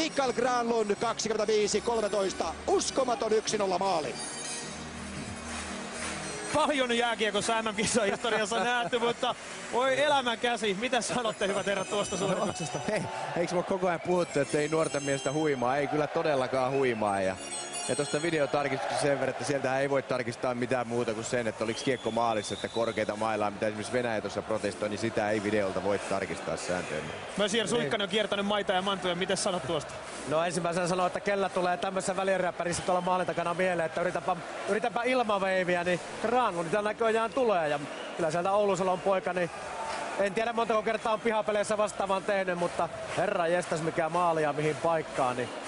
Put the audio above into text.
Mikael Granlund 25-13. Uskomaton 1-0 maali. Paljon jääkiekossa MM-kisojen historiassa nähty, mutta voi elämän käsi. Mitä sanotte, hyvät herrat, tuosta suorituksesta? Eikö me koko ajan puhuttu, että ei nuorten miestä huimaa? Ei kyllä todellakaan huimaa. Ja tuosta videotarkistuksesta sen verran, että sieltähän ei voi tarkistaa mitään muuta kuin sen, että oliko kiekko maalissa, että korkeita mailaa, mitä esimerkiksi Venäjä tuossa protestoi, niin sitä ei videolta voi tarkistaa sääntöön. Mösier Suikkanen on kiertänyt maita ja mantuja. Miten sanot tuosta? No ensimmäisenä sanoa, että kellä tulee tämmöisessä väliräppärissä tuolla maalin takana mieleen, että yritäpä ilmaveiviä, niin Granlundita näköjään tulee. Ja kyllä sieltä Oulusalon poika, niin en tiedä montako kertaa on pihapeleissä vastaavan tehnyt, mutta herra jestas mikä maali ja mihin paikkaan, niin